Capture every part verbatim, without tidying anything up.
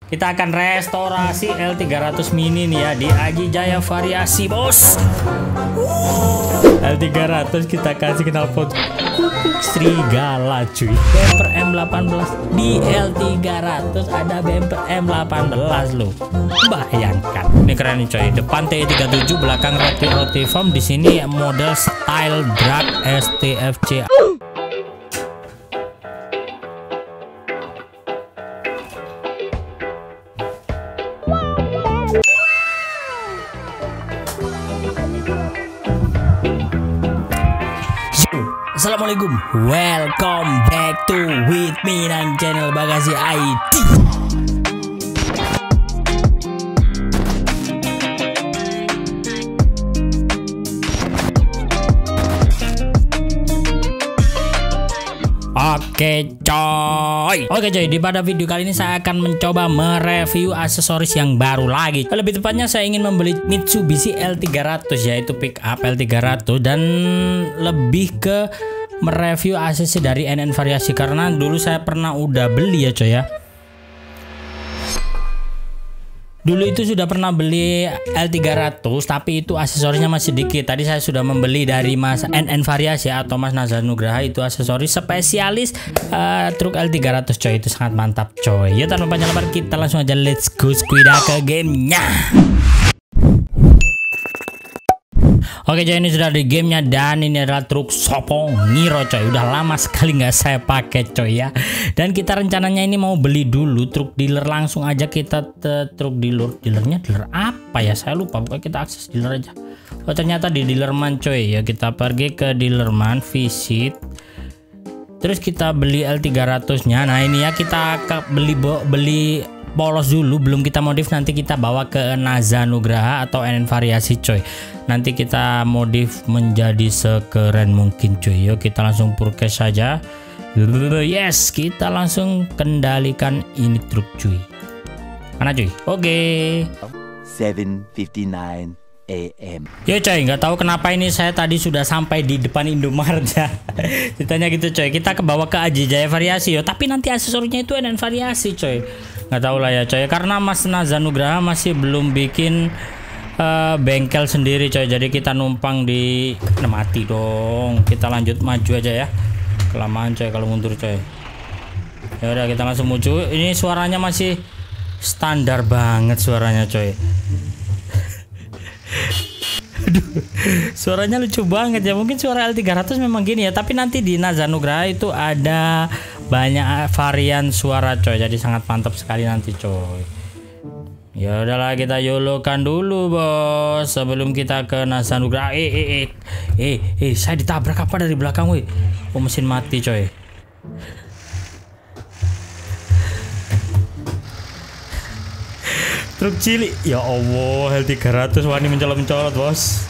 Kita akan restorasi L tiga ratus mini nih ya di Aji Jaya Variasi, bos. L tiga ratus kita kasih knalpot kutuk serigala, cuy. Bumper M delapan belas di L tiga ratus ada bumper M delapan belas loh. Bayangkan. Ini keren nih, coy. Depan T tiga puluh tujuh, belakang roti roti foam. Di sini model style drag S T F C. Assalamualaikum, welcome back to with me nang channel Bagasi I D. Oke coy, oke coy, di pada video kali ini saya akan mencoba mereview aksesoris yang baru lagi. Lebih tepatnya saya ingin membeli Mitsubishi L tiga ratus, yaitu pick up L tiga ratus, dan lebih ke mereview aksesoris dari N N Variasi karena dulu saya pernah udah beli ya coy ya. Dulu itu sudah pernah beli L tiga ratus, tapi itu aksesorisnya masih dikit. Tadi saya sudah membeli dari Mas N N Variasi atau Mas Nazar Nugraha, itu aksesoris spesialis uh, truk L tiga ratus coy. Itu sangat mantap coy. Ya tanpa panjang lebar kita langsung aja let's go squida ke gamenya. Oke coy, ini sudah di gamenya dan ini adalah truk Sopo Ngiro coy. Udah lama sekali nggak saya pakai coy ya. Dan kita rencananya ini mau beli dulu truk dealer, langsung aja kita ke truk dealer. Dealernya dealer apa ya? Saya lupa. Pokoknya kita akses dealer aja. Oh ternyata di Dealerman coy ya. Kita pergi ke Dealerman, visit. Terus kita beli L tiga ratus nya. Nah ini ya, kita ke beli beli polos dulu, belum kita modif. Nanti kita bawa ke Nazar Nugraha atau N N Variasi coy. Nanti kita modif menjadi sekeren mungkin cuy. Yuk kita langsung purchase saja. Yes, kita langsung kendalikan ini truk cuy. Mana cuy? Oke. seven fifty-nine A M Yo coy, nggak tahu kenapa ini saya tadi sudah sampai di depan Indomaret ya. Ditanya gitu coy. Kita ke bawah ke Aji Jaya Variasi yo. Tapi nanti aksesorisnya itu N N Variasi coy. Nggak tahu lah ya coy. Karena Mas Nazar Nugraha masih belum bikin Uh, bengkel sendiri coy, jadi kita numpang di nah, mati dong. Kita lanjut maju aja ya, kelamaan coy kalau mundur coy. Ya udah kita langsung maju. Ini suaranya masih standar banget suaranya coy. Aduh, suaranya lucu banget ya. Mungkin suara L tiga ratus memang gini ya, tapi nanti di Nazar Nugraha itu ada banyak varian suara coy, jadi sangat mantap sekali nanti coy. Ya udahlah, kita yolokan dulu bos sebelum kita ke Nazar Nugraha. Eh eh eh eh eh saya ditabrak apa dari belakang woi? Oh mesin mati coy. Truk cilik. Ya Allah, L tiga ratus wani mencolot-mencolot bos.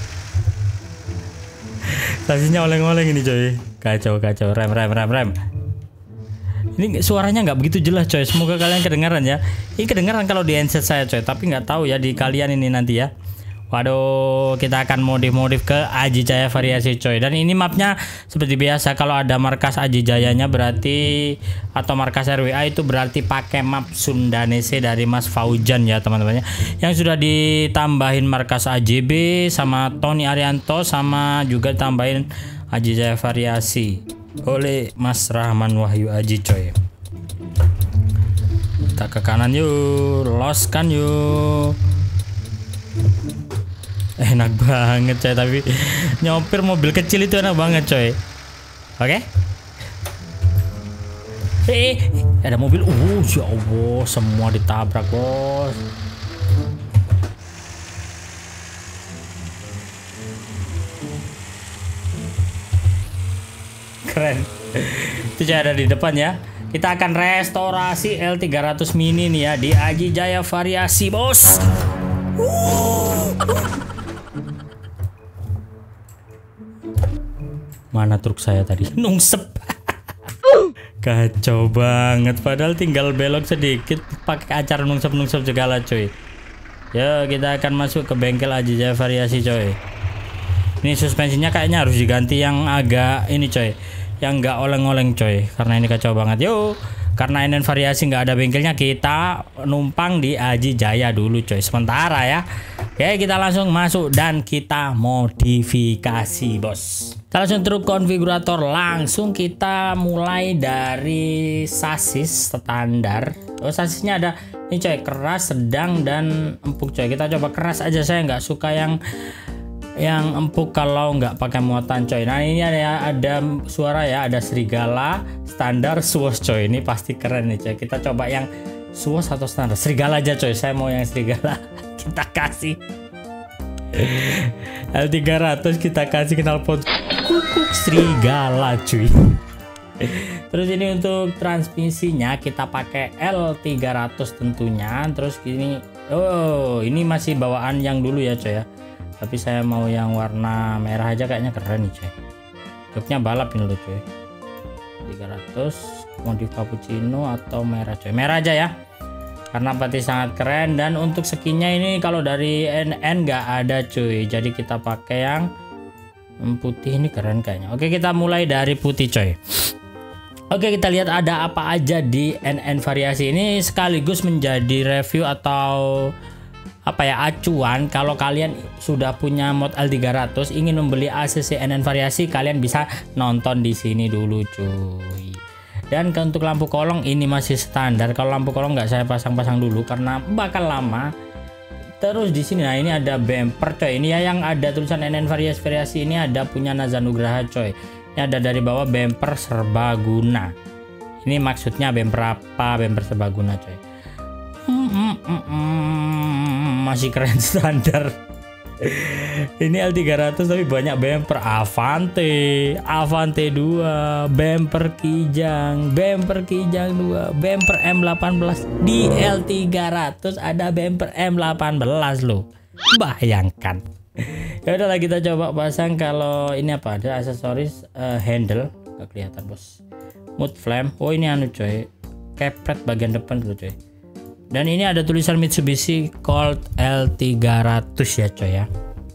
Sasinya oleng-oleng ini coy. Kacau kacau. Rem rem rem rem. Ini suaranya nggak begitu jelas coy. Semoga kalian kedengaran ya. Ini kedengaran kalau di handset saya coy, tapi nggak tahu ya di kalian ini nanti ya. Waduh, kita akan modif-modif ke Aji Jaya Variasi coy. Dan ini mapnya seperti biasa, kalau ada markas Aji Jayanya berarti atau markas R W A itu berarti pakai map Sundanese dari Mas Faujan ya teman-temannya. Yang sudah ditambahin markas A J B sama Tony Arianto, sama juga tambahin Aji Jaya Variasi oleh Mas Rahman Wahyu Aji coy. Kita ke kanan yuk, loskan yuk. Enak banget coy, tapi nyopir mobil kecil itu enak banget coy. Oke. Eh, ada mobil. Uh, ya Allah, semua ditabrak bos. Keren. Itu ada di depan ya. Kita akan restorasi L tiga ratus mini nih ya di Aji Jaya Variasi bos. Mana truk saya tadi? Nungsep. Kacau banget, padahal tinggal belok sedikit pakai acara nungsep-nungsep segala coy. Ya kita akan masuk ke bengkel Aji Jaya Variasi coy. Ini suspensinya kayaknya harus diganti yang agak ini coy, yang nggak oleng-oleng coy, karena ini kacau banget. Yuk karena N N Variasi nggak ada bengkelnya, kita numpang di Aji Jaya dulu coy sementara ya. Oke, kita langsung masuk dan kita modifikasi bos. Kita langsung truk konfigurator, langsung kita mulai dari sasis standar. Oh, sasisnya ada ini coy, keras, sedang, dan empuk coy. Kita coba keras aja, saya nggak suka yang yang empuk kalau nggak pakai muatan coy. Nah ini ada ada suara ya, ada serigala, standar, suos coy. Ini pasti keren nih coy. Kita coba yang suos atau standar. Serigala aja coy, saya mau yang serigala. Kita kasih L tiga ratus, kita kasih knalpot kukuk serigala cuy. Terus ini untuk transmisinya kita pakai L tiga ratus tentunya. Terus gini, oh ini masih bawaan yang dulu ya coy ya, tapi saya mau yang warna merah aja, kayaknya keren nih coy. Joknya balap ini loh coy. Tiga ratus modif cappuccino atau merah coy, merah aja ya karena pasti sangat keren. Dan untuk skinnya ini kalau dari N N nggak ada cuy, jadi kita pakai yang putih, ini keren kayaknya. Oke, kita mulai dari putih coy. Oke, kita lihat ada apa aja di N N Variasi ini, sekaligus menjadi review atau apa ya, acuan kalau kalian sudah punya mod L tiga ratus ingin membeli A C C N N Variasi, kalian bisa nonton di sini dulu cuy. Dan untuk lampu kolong ini masih standar. Kalau lampu kolong nggak saya pasang-pasang dulu karena bakal lama. Terus di sini, nah ini ada bumper coy. Ini ya yang ada tulisan N N Variasi Variasi ini ada punya Naza Nugraha coy. Ini ada dari bawah bumper serbaguna. Ini maksudnya bumper apa? Bumper serbaguna coy. Hmm, hmm, hmm, hmm, masih keren standar. Ini L tiga ratus tapi banyak bumper. Avante, Avante dua, bumper Kijang, bumper Kijang dua, bumper M delapan belas. Di L tiga ratus ada bumper M delapan belas loh. Bayangkan. Ya udahlah, kita coba pasang. Kalau ini apa, ada aksesoris uh, handle, gak kelihatan bos. Mode flame. Oh ini anu coy, kepret bagian depan dulu coy. Dan ini ada tulisan Mitsubishi Colt L tiga ratus ya coy ya.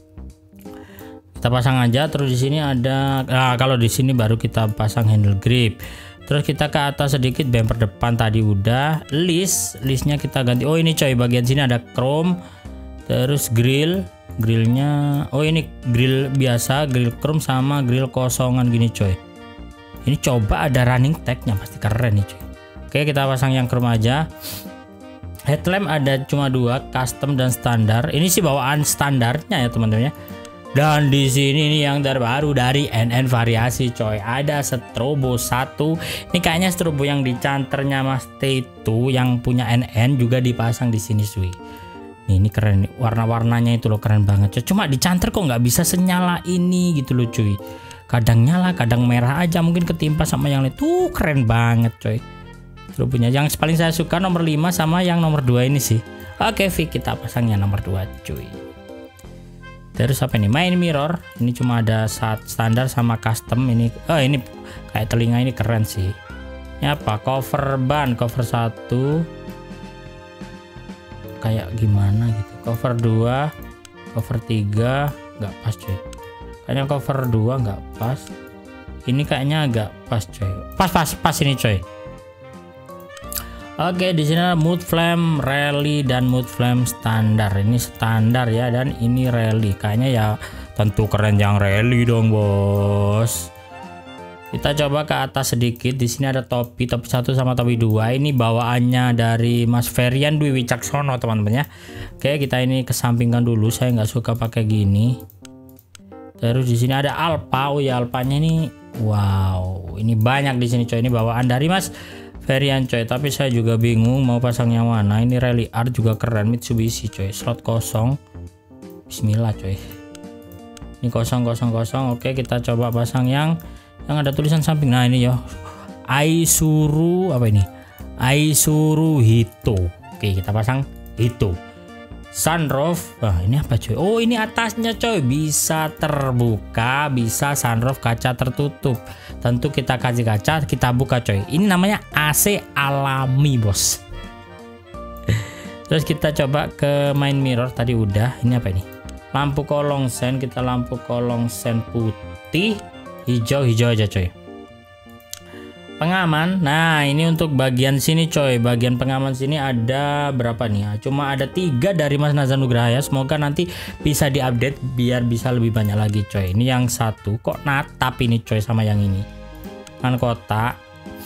Kita pasang aja. Terus di sini ada, nah kalau di sini baru kita pasang handle grip. Terus kita ke atas sedikit, bumper depan tadi udah. List, listnya kita ganti. Oh ini coy, bagian sini ada chrome. Terus grill, grillnya, oh ini grill biasa, grill chrome sama grill kosongan gini coy. Ini coba ada running tagnya, pasti keren nih coy. Oke, kita pasang yang chrome aja. Headlamp ada cuma dua, custom dan standar. Ini sih bawaan standarnya ya teman-teman ya. Dan di sini nih yang terbaru dari N N Variasi coy, ada strobo satu. Ini kayaknya strobo yang di canternya Mas Teto yang punya N N juga dipasang di sini cuy. Nih, ini keren nih, warna-warnanya itu loh keren banget coy. Cuma di canter kok nggak bisa senyala ini gitu loh cuy. Kadang nyala, kadang merah aja, mungkin ketimpa sama yang lain. Tuh keren banget coy. Strobonya yang paling saya suka nomor lima sama yang nomor dua ini sih. Oke, V, kita pasang yang nomor dua cuy. Terus apa ini, main mirror. Ini cuma ada saat standar sama custom. Ini oh ini kayak telinga, ini keren sih. Ini apa, cover ban, cover satu kayak gimana gitu, cover dua, cover tiga nggak pas coy. Kayaknya cover dua nggak pas. Ini kayaknya agak pas coy. Pas pas pas ini coy. Oke, di sini ada mood flame rally dan mood flame standar. Ini standar ya, dan ini rally. Kayaknya ya tentu keren yang rally dong bos. Kita coba ke atas sedikit. Di sini ada topi, topi satu sama topi dua. Ini bawaannya dari Mas Ferian Dwi Wicaksono teman-teman ya. Oke, kita ini kesampingkan dulu. Saya nggak suka pakai gini. Terus di sini ada Alpa. Oh ya, Alpanya ini, wow, ini banyak di sini coy. Ini bawaan dari Mas Ferian coy, tapi saya juga bingung mau pasang yang mana. Ini Rally Art juga keren, Mitsubishi coy, slot kosong. Bismillah coy. Ini kosong kosong kosong. Oke, kita coba pasang yang yang ada tulisan samping. Nah ini ya, Aisuru apa ini? Aisuru Hito. Oke, kita pasang Hito. Sunroof. Wah, ini apa coy? Oh, ini atasnya coy, bisa terbuka, bisa sunroof kaca tertutup. Tentu kita kasih kaca, kita buka coy. Ini namanya A C alami bos. Terus kita coba ke main mirror tadi udah. Ini apa ini? Lampu kolong sen, kita lampu kolong sen putih, hijau hijau aja coy. pengaman. Nah ini untuk bagian sini coy, bagian pengaman sini ada berapa nih ya? Cuma ada tiga dari Mas Nazar Nugraha ya. Semoga nanti bisa diupdate biar bisa lebih banyak lagi coy. Ini yang satu kok natap ini coy sama yang ini kan kotak.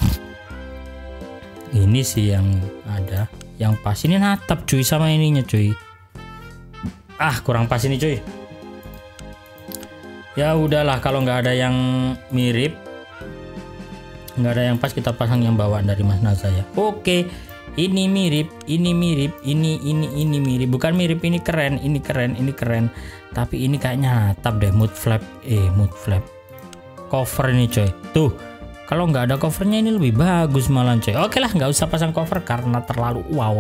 Ini sih yang ada yang pas, ini natap cuy sama ininya cuy. Ah kurang pas ini cuy. Ya udahlah kalau nggak ada yang mirip, nggak ada yang pas, kita pasang yang bawaan dari Mas Nazar ya. Oke, ini mirip, ini mirip, ini ini ini mirip, bukan mirip, ini keren, ini keren, ini keren. Tapi ini kayaknya natap deh, mood flap, eh mood flap, cover ini coy. Tuh, kalau nggak ada covernya ini lebih bagus malah coy. Oke lah, nggak usah pasang cover karena terlalu wow.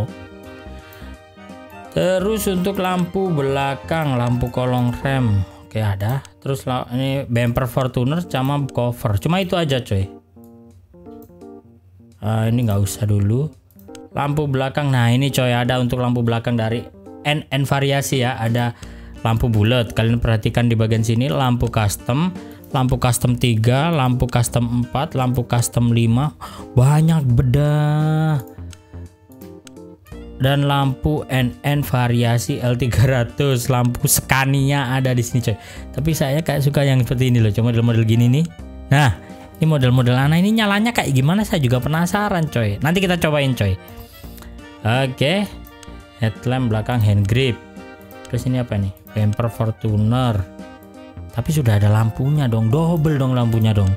Terus untuk lampu belakang, lampu kolong rem, oke ada. Terus ini bumper Fortuner sama cover, cuma itu aja coy. Uh, ini nggak usah dulu. Lampu belakang, nah ini coy ada untuk lampu belakang dari N N variasi ya. Ada lampu bulat, kalian perhatikan di bagian sini, lampu custom, lampu custom tiga, lampu custom empat, lampu custom lima, banyak bedah. Dan lampu N N variasi L tiga ratus, lampu Scania ada di sini coy. Tapi saya kayak suka yang seperti ini loh, cuma model-model gini nih. Nah ini model-model aneh ini nyalanya kayak gimana, saya juga penasaran coy. Nanti kita cobain coy. Oke, headlamp belakang hand grip. Terus ini apa nih, bumper Fortuner. Tapi sudah ada lampunya dong, double dong lampunya dong.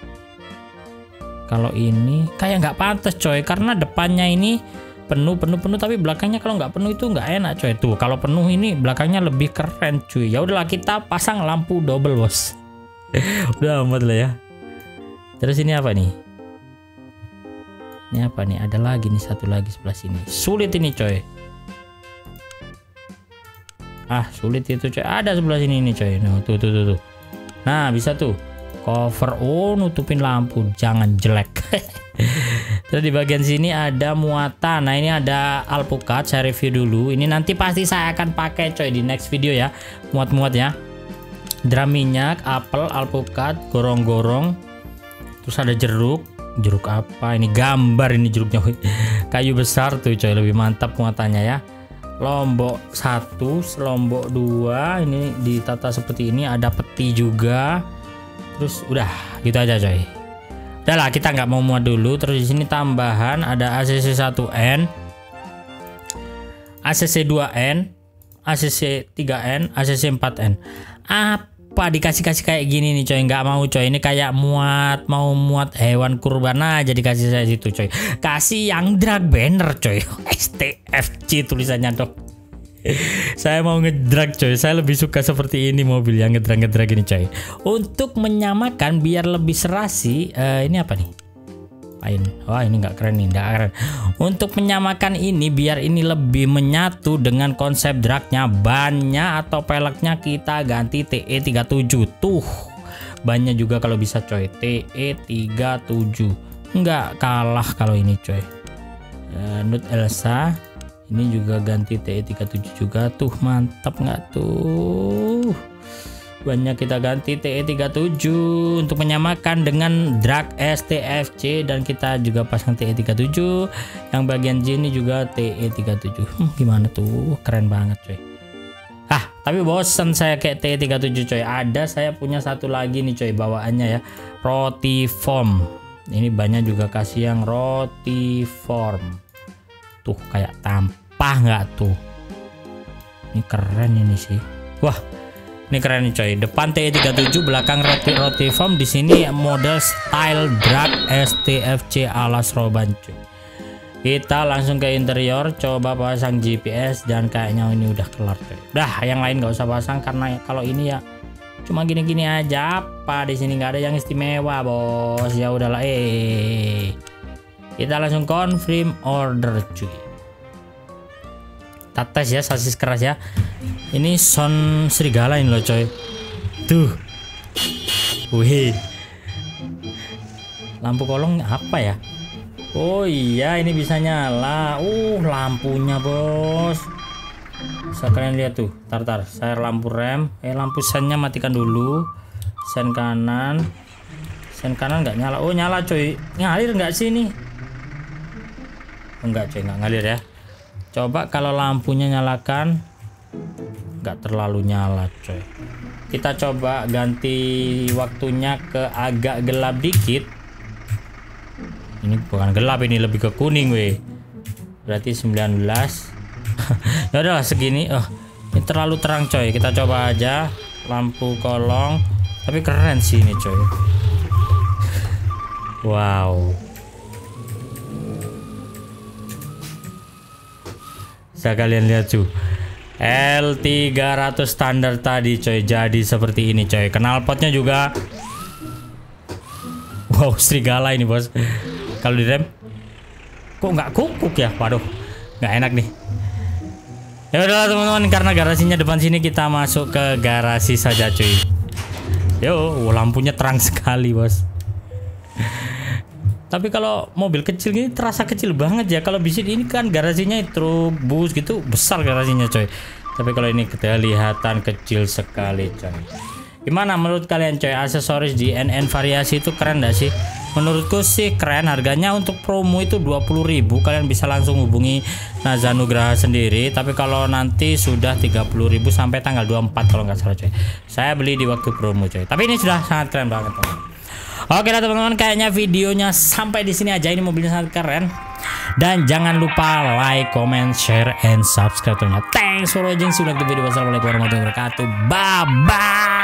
Kalau ini kayak nggak pantas coy, karena depannya ini penuh penuh penuh, tapi belakangnya kalau nggak penuh itu nggak enak coy. Tuh kalau penuh ini belakangnya lebih keren cuy. Ya udahlah kita pasang lampu double bos. Udah amat lah ya. Terus ini apa nih? Ini apa nih? Ada lagi nih, satu lagi sebelah sini. Sulit ini coy. Ah sulit itu coy. Ada sebelah sini nih coy. Nah, tuh tuh tuh tuh. Nah bisa tuh. Cover, oh nutupin lampu, jangan jelek. Terus di bagian sini ada muatan. Nah ini ada alpukat, saya review dulu. Ini nanti pasti saya akan pakai coy di next video ya. Muat-muat ya. Drum minyak, apel, alpukat, gorong-gorong. Terus ada jeruk. Jeruk apa? Ini gambar ini jeruknya. Kayu besar tuh coy, lebih mantap muatannya ya. Lombok satu, lombok dua. Ini ditata seperti ini. Ada peti juga. Terus udah gitu aja coy. Udah lah kita nggak mau muat dulu. Terus di sini tambahan ada A C C satu N, A C C dua N, A C C tiga N, A C C empat N. Apa dikasih-kasih kayak gini nih coy? Nggak mau coy. Ini kayak muat, mau muat hewan kurban aja dikasih saya situ coy. Kasih yang drag banner coy. S T F C tulisannya dong. Saya mau ngedrag coy, saya lebih suka seperti ini mobil yang ngedrag-ngedrag ini coy. Untuk menyamakan biar lebih serasi, uh, ini apa nih? Pain. Wah ini nggak keren nih, nggak keren. Untuk menyamakan ini biar ini lebih menyatu dengan konsep dragnya, bannya atau peleknya kita ganti T E tiga puluh tujuh. Tuh bannya juga kalau bisa coy, T E tiga puluh tujuh. Nggak kalah kalau ini coy. Uh, Nut Elsa. Ini juga ganti T E tiga puluh tujuh juga tuh, mantap nggak tuh? Banyak kita ganti T E tiga puluh tujuh untuk menyamakan dengan drag S T F C, dan kita juga pasang T E tiga puluh tujuh. Yang bagian sini juga T E tiga puluh tujuh. Hmm, gimana tuh? Keren banget coy. Ah, tapi bosan saya kayak T E tiga puluh tujuh coy. Ada saya punya satu lagi nih coy bawaannya ya. Roti form. Ini banyak juga kasih yang roti form. Tuh kayak tampah nggak tuh? Ini keren ini sih. Wah, ini keren nih coy. Depan T E tiga puluh tujuh, belakang roti roti form. Di sini model style drag S T F C ala Sroban coy. Kita langsung ke interior, coba pasang G P S, dan kayaknya ini udah kelar coy. Dah, yang lain nggak usah pasang karena kalau ini ya cuma gini-gini aja. Apa di sini nggak ada yang istimewa bos? Ya udahlah, eh. Kita langsung confirm order cuy. Kita tes ya sasis keras ya. Ini sound serigala ini loh coy. Tuh. Wih. Lampu kolong apa ya? Oh iya ini bisa nyala. Uh lampunya bos. Bisa kalian lihat tuh. Tar tar. Saya lampu rem. Eh lampu sennya matikan dulu. Sen kanan. Sen kanan nggak nyala. Oh nyala coy. Ngalir nggak sih ini? Enggak coy, nggak ngalir ya. Coba kalau lampunya nyalakan, nggak terlalu nyala coy. Kita coba ganti waktunya ke agak gelap dikit. Ini bukan gelap, ini lebih ke kuning weh. Berarti sembilan belas. Ya udahlah segini. Oh, ini terlalu terang coy. Kita coba aja lampu kolong. Tapi keren sih ini coy. Wow. Bisa kalian lihat tuh. L tiga ratus standar tadi coy, jadi seperti ini coy. Knalpotnya juga. Wow, serigala ini bos. Kalau direm kok nggak kukuk ya? Waduh, nggak enak nih. Ya udahlah teman-teman, karena garasinya depan sini, kita masuk ke garasi saja cuy. Yo, lampunya terang sekali bos. Tapi kalau mobil kecil gini terasa kecil banget ya. Kalau bis ini kan garasinya truk, bus gitu besar garasinya coy. Tapi kalau ini kelihatan kecil sekali coy. Gimana menurut kalian coy, aksesoris di N N Variasi itu keren gak sih? Menurutku sih keren. Harganya untuk promo itu dua puluh ribu. Kalian bisa langsung hubungi Naza Nugraha sendiri. Tapi kalau nanti sudah tiga puluh ribu sampai tanggal dua puluh empat kalau nggak salah coy. Saya beli di waktu promo coy. Tapi ini sudah sangat keren banget teman. Oke lah teman-teman, kayaknya videonya sampai di sini aja. Ini mobilnya sangat keren. Dan jangan lupa like, comment, share, and subscribe. Thanks for watching. See you next video. Wassalamualaikum warahmatullahi wabarakatuh. Bye bye.